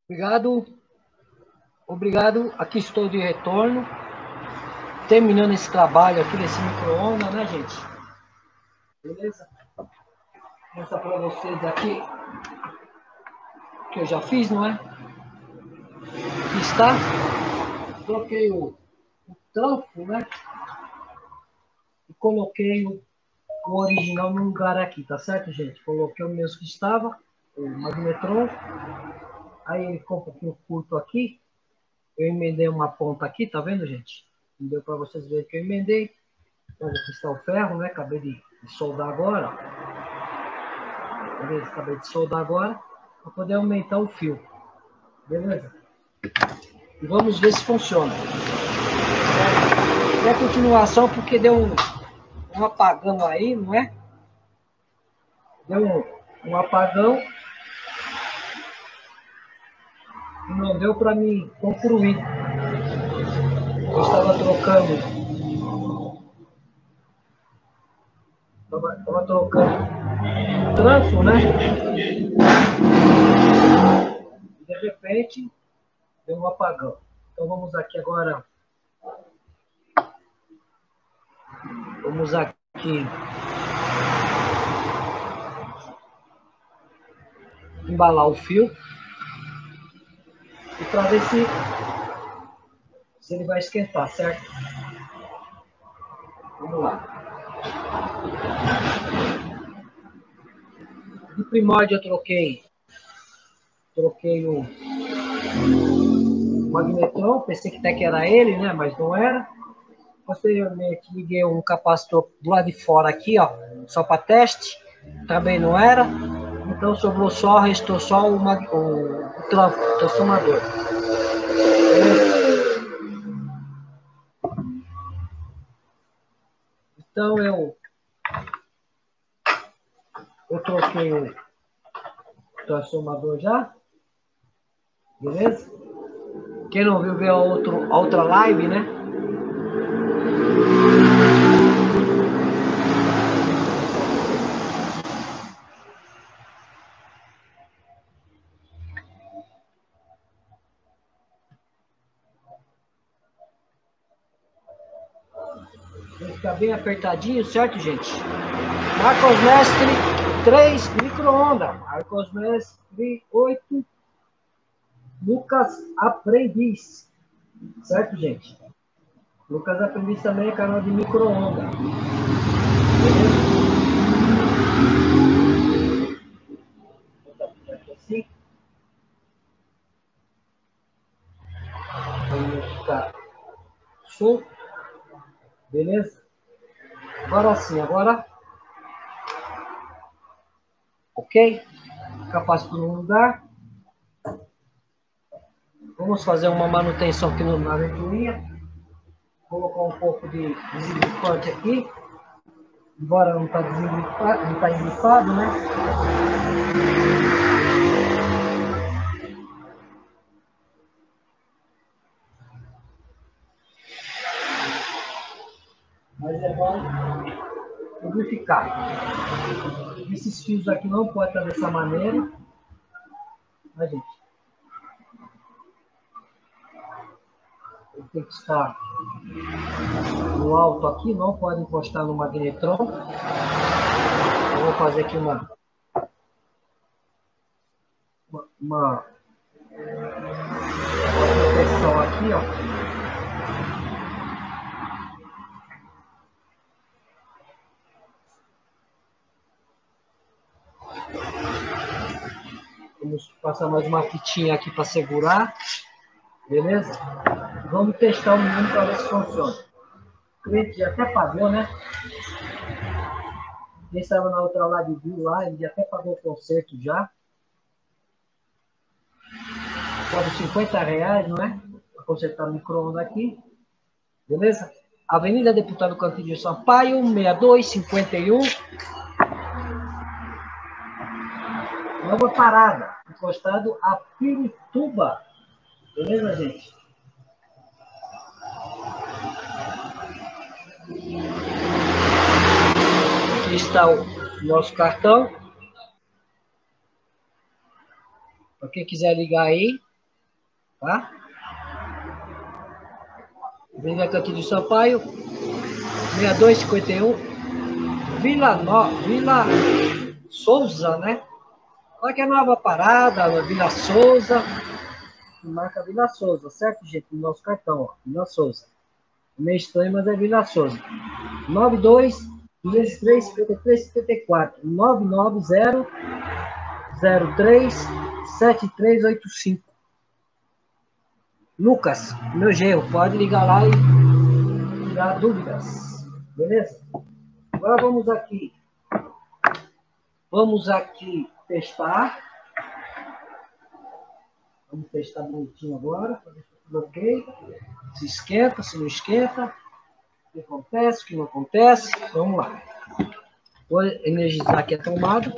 Obrigado, obrigado. Aqui estou de retorno, terminando esse trabalho aqui desse micro-ondas, né, gente? Beleza? Vou mostrar para vocês aqui o que eu já fiz, não é? Aqui está. Coloquei o tampo, né? E coloquei o original no lugar aqui, tá certo, gente? Coloquei o mesmo que estava, o magnetron. Aí ele ficou um pouquinho curto aqui. Eu emendei uma ponta aqui, tá vendo, gente? Não deu para vocês verem que eu emendei. Mas aqui está o ferro, né? Acabei de soldar agora. Beleza? Acabei de soldar agora. Para poder aumentar o fio. Beleza? E vamos ver se funciona. E a continuação, porque deu um apagão aí, não é? Deu um apagão. E não deu para mim concluir. Eu estava trocando. Estava trocando tranço, né? E de repente deu um apagão. Então vamos aqui agora. Vamos aqui embalar o fio e para ver se ele vai esquentar, certo? Vamos lá. De primórdio eu troquei o magnetron, pensei que até que era ele, né? Mas não era. Posteriormente liguei um capacitor do lado de fora aqui, ó, só para teste, também não era. Então restou só o transformador. Então eu troquei o transformador já, beleza? Quem não viu, vê a outra live, né? Vai ficar bem apertadinho, certo, gente? Marcos Mestre 3 micro-ondas. Marcos Mestre 8. Lucas Aprendiz. Certo, gente? Lucas Aprendiz também é canal de micro-ondas. Assim. Vamos ficar solto. Beleza? Agora sim, agora. Ok? Capacitor no lugar. Vamos fazer uma manutenção aqui na ventoinha. Colocar um pouco de desengripante aqui. Embora não está desengripado, não está engripado, né? Mas é bom lubrificar. Esses fios aqui não podem estar dessa maneira. A gente tem que estar no alto aqui, não pode encostar no magnetron. Eu vou fazer aqui uma proteção aqui, ó. Vamos passar mais uma fitinha aqui para segurar. Beleza? Vamos testar o menino para ver se funciona. O cliente já até pagou, né? Quem estava na outra live viu lá, ele já até pagou o conserto já. Pode R$50, não é? Para consertar o micro-ondas aqui. Beleza? Avenida Deputado Cantinho de Sampaio, 6251. Nova Parada, encostado a Pirituba. Beleza, gente? Aqui está o nosso cartão. Para quem quiser ligar aí, tá? Avenida Cantinho de Sampaio, 6251, Vila Souza, né? Olha que é Nova Parada, Vila Souza, marca Vila Souza, certo, gente? No nosso cartão, ó, Vila Souza. Meio estranho, mas é Vila Souza. 92-203-53-54, 990-03-7385. Lucas, meu genro, pode ligar lá e tirar dúvidas, beleza? Agora vamos aqui testar. Vamos testar bonitinho agora, para ver se tudo ok. Se esquenta, se não esquenta. O que acontece, o que não acontece. Vamos lá. Vou energizar aqui a tomada.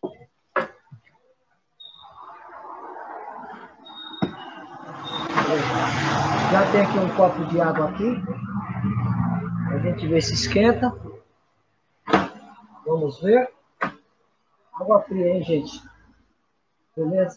Já tem aqui um copo de água aqui. A gente vê se esquenta. Vamos ver. Água fria, hein, gente? Beleza?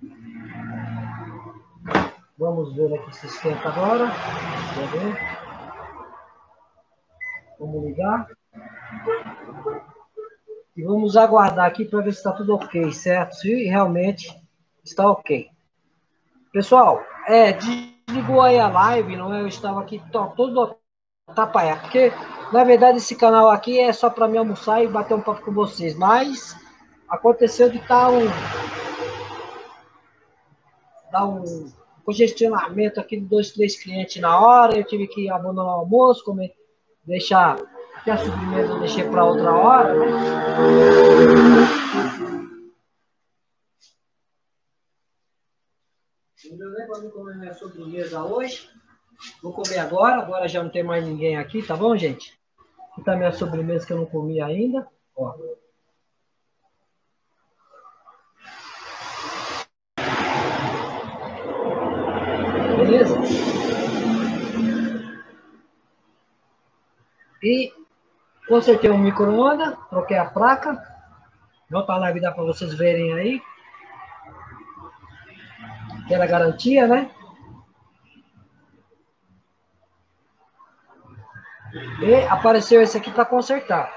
Vamos ver aqui se esquenta agora. Vamos ver. Vamos ligar. E vamos aguardar aqui para ver se está tudo ok, certo? Se realmente está ok. Pessoal, desligou aí a live, não é? Eu estava aqui todo tapaiado, porque na verdade esse canal aqui é só para me almoçar e bater um papo com vocês, mas aconteceu de dar um congestionamento aqui de 2, 3 clientes na hora, eu tive que abandonar o almoço, deixar até a sobremesa eu deixei para outra hora, né? Não deu nem para mim comer minha sobremesa hoje. Vou comer agora já não tem mais ninguém aqui, tá bom, gente? Aqui tá minha sobremesa que eu não comi ainda. Ó. Beleza? E consertei o micro-ondas, troquei a placa. Volta a live dá para vocês verem aí. Aquela garantia, né? E apareceu esse aqui para consertar.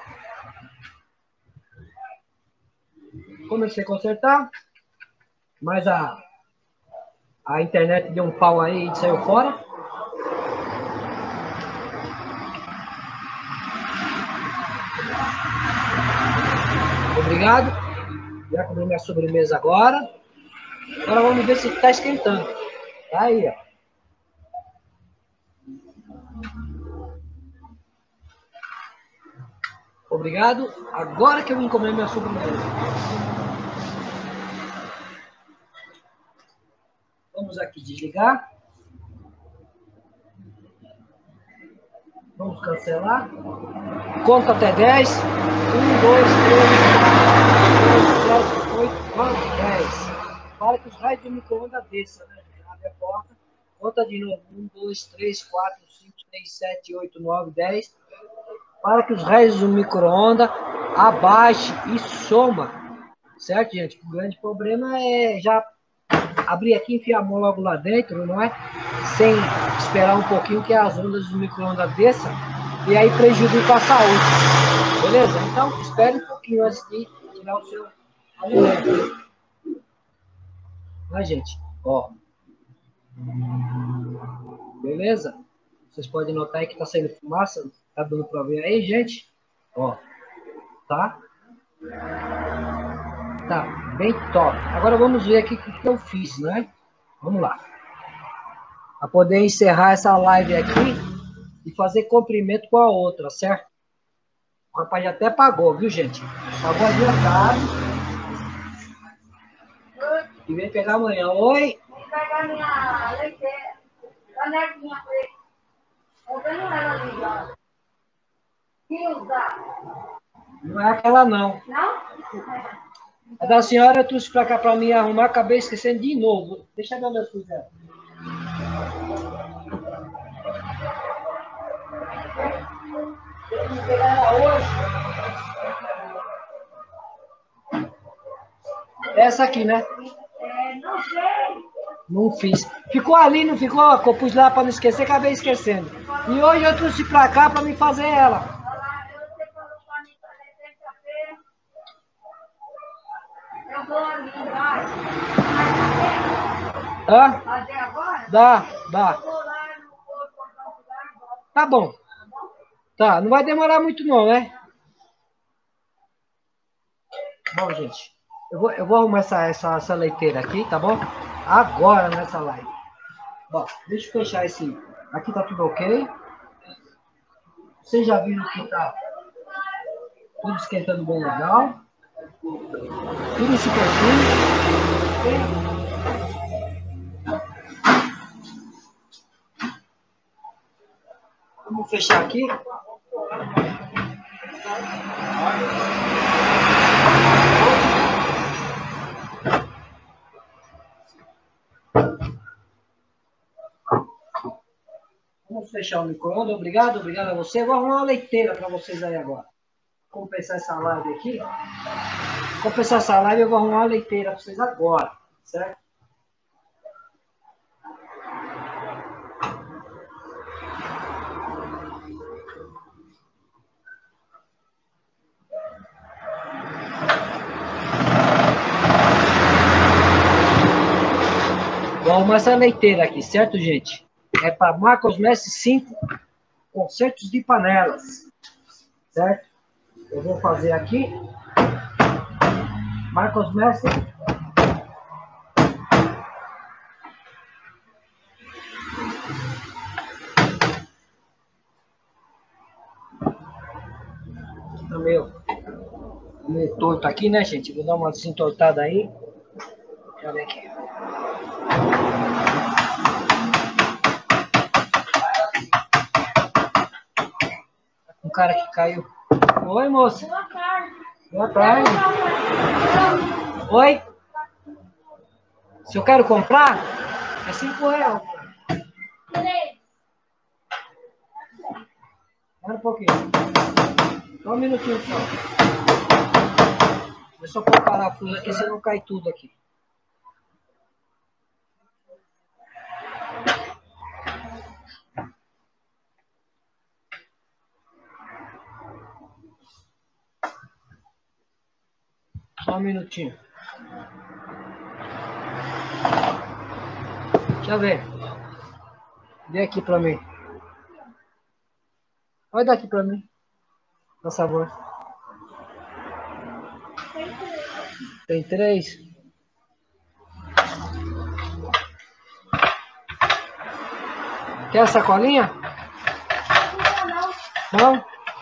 Comecei a consertar, mas a internet deu um pau aí e saiu fora. Obrigado. Já comi minha sobremesa agora. Agora vamos ver se está esquentando. Tá aí, ó. Obrigado. Agora que eu vim comer minha sobremesa. Vamos aqui desligar. Vamos cancelar. Conta até 10. 1, 2, 3, 4, 5, 6, 7, 8, 9, 10. Para que os raios do micro-ondas desçam, né? Abre a porta. Conta de novo. 1, 2, 3, 4, 5, 6, 7, 8, 9, 10. Para que os raios do micro-ondas abaixe e soma. Certo, gente? O grande problema é já abrir aqui e enfiar a mão logo lá dentro, não é? Sem esperar um pouquinho que as ondas do micro-ondas desçam e aí prejudica a saúde. Beleza? Então, espere um pouquinho antes de tirar o seu alimento. Né, gente? Ó. Beleza? Vocês podem notar aí que tá saindo fumaça. Tá dando pra ver aí, gente? Ó. Tá? Tá bem top. Agora vamos ver aqui o que eu fiz, né? Vamos lá. Para poder encerrar essa live aqui e fazer comprimento com a outra, certo? O rapaz já até pagou, viu, gente? Pagou adiantado. E vem pegar amanhã. Oi? Vem pegar minha leiteira. Canequinha preta. Tô vendo ela ali, ó. Não é aquela, não. Não? A da senhora eu trouxe pra cá pra mim arrumar, acabei esquecendo de novo. Deixa eu ver onde eu fiz ela. Eu vou pegar ela hoje. Essa aqui, né? Não sei. Não fiz. Ficou ali, não ficou? Eu pus lá para não esquecer, acabei esquecendo. E hoje eu trouxe para cá para me fazer ela. Hã? Dá. Tá bom. Tá, não vai demorar muito não, né? Bom, gente, eu vou arrumar essa leiteira aqui, tá bom? Agora nessa live. Bom, deixa eu fechar esse. Aqui tá tudo ok. Vocês já viram que tá tudo esquentando bem legal. Tudo esse perfil. Vamos fechar aqui. Vamos fechar o micro-ondas. Obrigado a você. Vou arrumar uma leiteira para vocês aí agora. Vou compensar essa live aqui. Vou compensar essa live, eu vou arrumar uma leiteira para vocês agora, certo? Vou arrumar essa leiteira aqui, certo, gente? É para Marcos Messi 5 concertos de panelas, certo? Eu vou fazer aqui. Marcos Messi. Tá meio torto aqui, né, gente? Vou dar uma desentortada aí. Deixa eu ver aqui. Um cara que caiu. Oi, moça. Boa tarde. Boa tarde. Oi? Se eu quero comprar, é R$5. Espera um pouquinho. Só um minutinho só. Deixa eu pôr o parafuso aqui, senão cai tudo aqui. Só um minutinho. Deixa eu ver. Vê aqui pra mim. Olha daqui pra mim. Por favor. Tem 3. Quer a sacolinha? Não?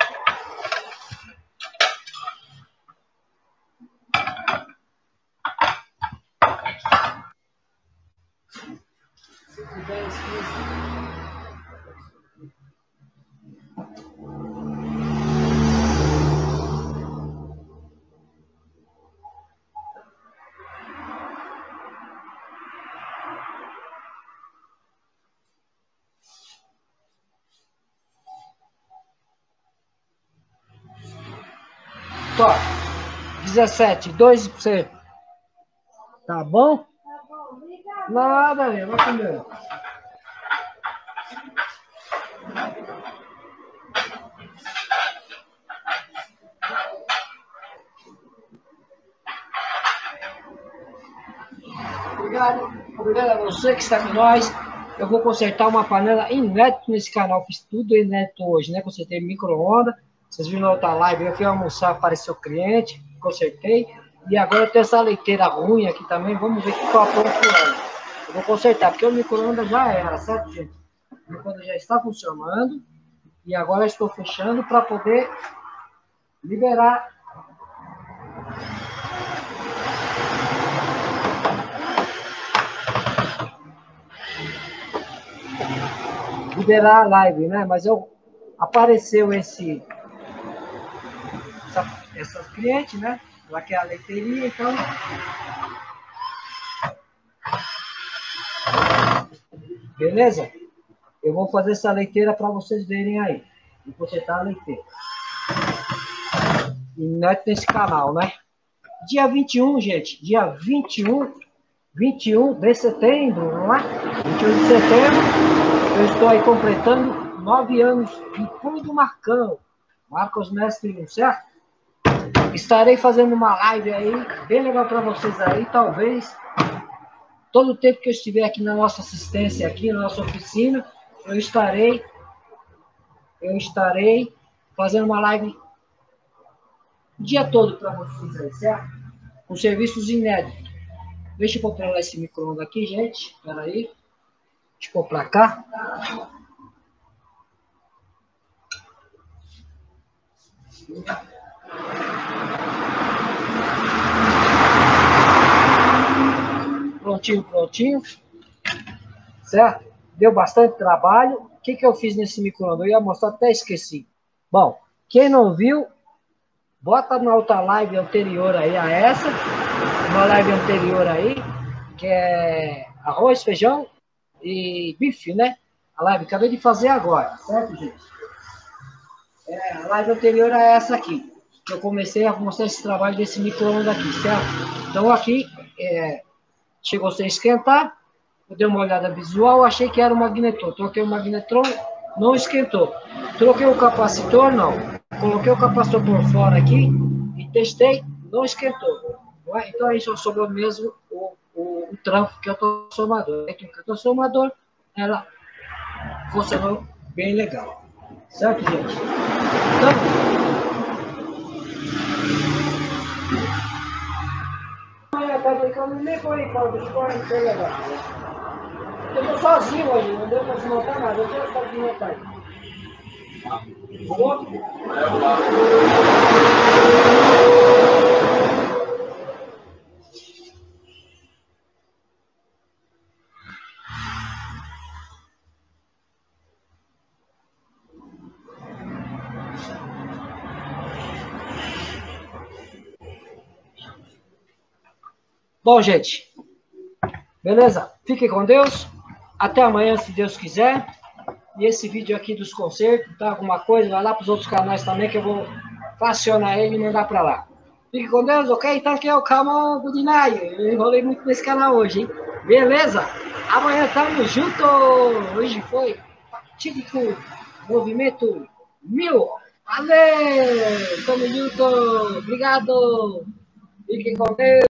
Tó, 17, 2 pra você. Tá bom? Tá bom, obrigado. Nada, vai comer. Obrigado a você que está com nós. Eu vou consertar uma panela inédita nesse canal. Fiz tudo inédito hoje, né? Consertei micro-ondas. Vocês viram na outra live, eu fui almoçar, apareceu cliente, consertei. E agora eu tenho essa leiteira ruim aqui também. Vamos ver o que eu apronto com ela. Eu vou consertar, porque o micro-ondas já era, certo, gente? O micro-ondas já está funcionando. E agora eu estou fechando para poder liberar. Liberar a live, né? Mas apareceu essa cliente, né? Ela quer a leiteirinha, então. Beleza? Eu vou fazer essa leiteira para vocês verem aí. E consertar a leiteira. E neto nesse canal, né? Dia 21, gente. Dia 21 21 de setembro, não é? 21 de setembro, eu estou aí completando 9 anos de Pulo do Marcão. Marcos Mestre 1, certo? Estarei fazendo uma live aí, bem legal para vocês aí, talvez. Todo o tempo que eu estiver aqui na nossa assistência, aqui na nossa oficina, eu estarei fazendo uma live o dia todo para vocês aí, certo? Com serviços inéditos. Deixa eu controlar esse micro-ondas aqui, gente. Espera aí. Deixa eu pôr para cá. Prontinho. Certo? Deu bastante trabalho. O que eu fiz nesse micro-ondas? Eu ia mostrar, até esqueci. Bom, quem não viu, bota na outra live anterior aí a essa. Uma live anterior aí, que é arroz, feijão e bife, né? A live que acabei de fazer agora, certo, gente? A live anterior a essa aqui. Eu comecei a mostrar esse trabalho desse micro-ondas aqui, certo? Então aqui, chegou sem esquentar, eu dei uma olhada visual, achei que era o magnetron. Troquei o magnetron, não esquentou. Troquei o capacitor, não. Coloquei o capacitor por fora aqui e testei, não esquentou. Então aí só sobrou mesmo o tranco, que é o transformador. Então, o transformador, ela funcionou bem legal. Certo, gente? Então, tá brincando, nem foi quando foi legal. Eu tô sozinho hoje, não deu pra desmontar nada. Eu tenho que desmontar aí. Bom, gente, beleza? Fiquem com Deus. Até amanhã, se Deus quiser. E esse vídeo aqui dos concertos, tá? Alguma coisa, vai lá para os outros canais também, que eu vou fracionar ele e mandar para lá. Fique com Deus, ok? Então aqui é o Come On Good Night. Eu enrolei muito nesse canal hoje, hein? Beleza? Amanhã tamo junto! Hoje foi típico movimento 1000. Valeu! Tamo junto! Obrigado! Fique com Deus!